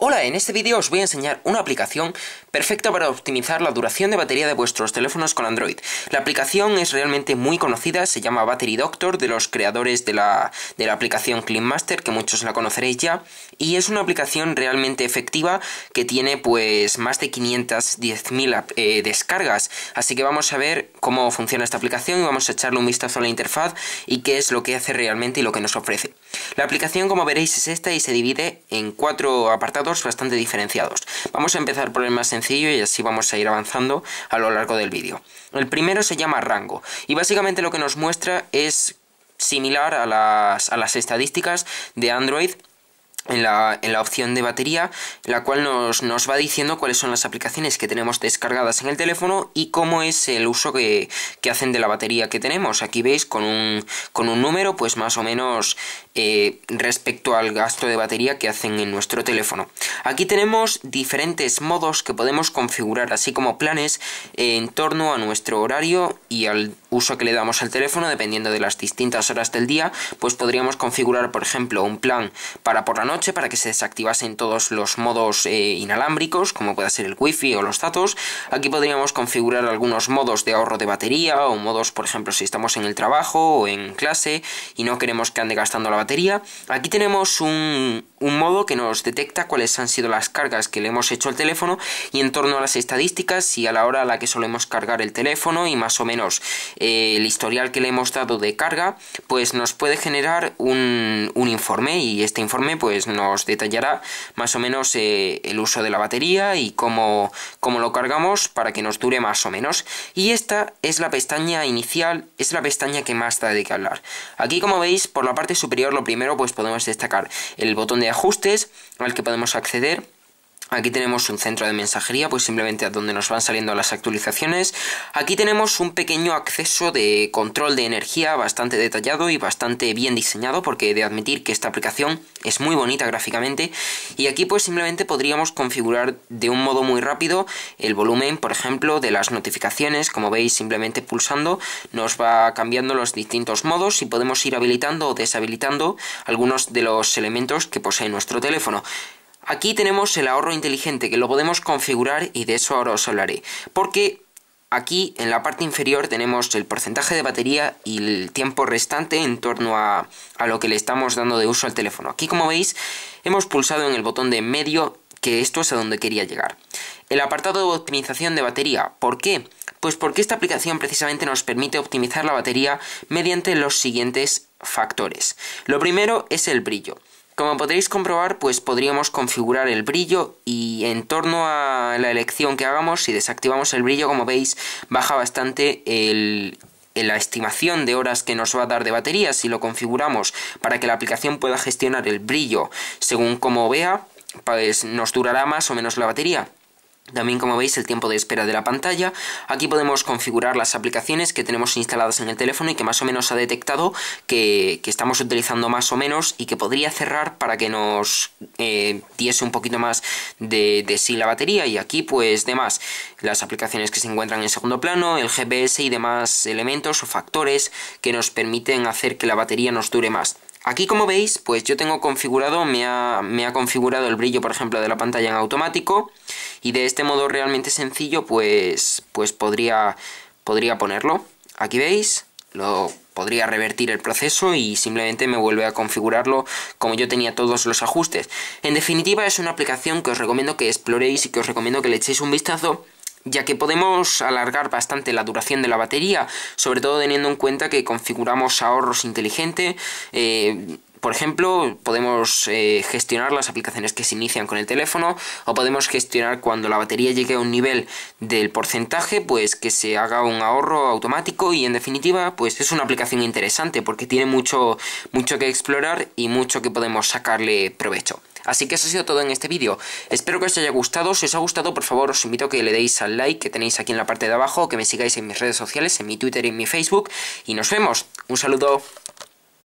Hola, en este vídeo os voy a enseñar una aplicación perfecta para optimizar la duración de batería de vuestros teléfonos con Android. La aplicación es realmente muy conocida, se llama Battery Doctor, de los creadores de la aplicación CleanMaster, que muchos la conoceréis ya, y es una aplicación realmente efectiva que tiene pues más de 510.000 descargas, así que vamos a ver cómo funciona esta aplicación y vamos a echarle un vistazo a la interfaz y qué es lo que hace realmente y lo que nos ofrece. La aplicación, como veréis, es esta y se divide en 4 apartados bastante diferenciados. Vamos a empezar por el más sencillo y así vamos a ir avanzando a lo largo del vídeo. El primero se llama Rango y básicamente lo que nos muestra es similar a las estadísticas de Android en la opción de batería, la cual nos va diciendo cuáles son las aplicaciones que tenemos descargadas en el teléfono y cómo es el uso que hacen de la batería que tenemos. Aquí veis con un número pues más o menos respecto al gasto de batería que hacen en nuestro teléfono. Aquí tenemos diferentes modos que podemos configurar, así como planes en torno a nuestro horario y al uso que le damos al teléfono. Dependiendo de las distintas horas del día, pues podríamos configurar, por ejemplo, un plan para por la noche, para que se desactivasen todos los modos inalámbricos, como pueda ser el wifi o los datos. Aquí podríamos configurar algunos modos de ahorro de batería o modos, por ejemplo, si estamos en el trabajo o en clase y no queremos que ande gastando la batería. Aquí tenemos un modo que nos detecta cuáles han sido las cargas que le hemos hecho al teléfono y en torno a las estadísticas y a la hora a la que solemos cargar el teléfono y más o menos el historial que le hemos dado de carga, pues nos puede generar un informe, y este informe pues nos detallará más o menos el uso de la batería y cómo lo cargamos para que nos dure más o menos. Y esta es la pestaña inicial, es la pestaña que más da de qué hablar. Aquí, como veis, por la parte superior lo primero pues podemos destacar el botón de ajustes al que podemos acceder. Aquí tenemos un centro de mensajería, pues simplemente a donde nos van saliendo las actualizaciones. Aquí tenemos un pequeño acceso de control de energía bastante detallado y bastante bien diseñado, porque he de admitir que esta aplicación es muy bonita gráficamente. Y aquí pues simplemente podríamos configurar de un modo muy rápido el volumen, por ejemplo, de las notificaciones. Como veis, simplemente pulsando nos va cambiando los distintos modos y podemos ir habilitando o deshabilitando algunos de los elementos que posee nuestro teléfono. Aquí tenemos el ahorro inteligente, que lo podemos configurar y de eso ahora os hablaré, porque aquí en la parte inferior tenemos el porcentaje de batería y el tiempo restante en torno a lo que le estamos dando de uso al teléfono. Aquí, como veis, hemos pulsado en el botón de en medio, que esto es a donde quería llegar. El apartado de optimización de batería, ¿por qué? Pues porque esta aplicación precisamente nos permite optimizar la batería mediante los siguientes factores. Lo primero es el brillo. Como podréis comprobar, pues podríamos configurar el brillo y en torno a la elección que hagamos, si desactivamos el brillo, como veis, baja bastante la estimación de horas que nos va a dar de batería. Si lo configuramos para que la aplicación pueda gestionar el brillo según como vea, pues nos durará más o menos la batería. También, como veis, el tiempo de espera de la pantalla. Aquí podemos configurar las aplicaciones que tenemos instaladas en el teléfono y que más o menos ha detectado que estamos utilizando más o menos y que podría cerrar para que nos diese un poquito más de sí la batería. Y aquí pues demás, las aplicaciones que se encuentran en segundo plano, el GPS y demás elementos o factores que nos permiten hacer que la batería nos dure más. Aquí, como veis, pues yo tengo configurado, me ha configurado el brillo, por ejemplo, de la pantalla en automático, y de este modo realmente sencillo pues podría ponerlo. Aquí veis, lo podría revertir el proceso y simplemente me vuelve a configurarlo como yo tenía todos los ajustes. En definitiva, es una aplicación que os recomiendo que exploréis y que os recomiendo que le echéis un vistazo, ya que podemos alargar bastante la duración de la batería, sobre todo teniendo en cuenta que configuramos ahorros inteligentes. Por ejemplo, podemos gestionar las aplicaciones que se inician con el teléfono, o podemos gestionar cuando la batería llegue a un nivel del porcentaje, pues que se haga un ahorro automático. Y en definitiva, pues es una aplicación interesante porque tiene mucho que explorar y mucho que podemos sacarle provecho. Así que eso ha sido todo en este vídeo. Espero que os haya gustado. Si os ha gustado, por favor, os invito a que le deis al like que tenéis aquí en la parte de abajo, que me sigáis en mis redes sociales, en mi Twitter y en mi Facebook. Y nos vemos. Un saludo.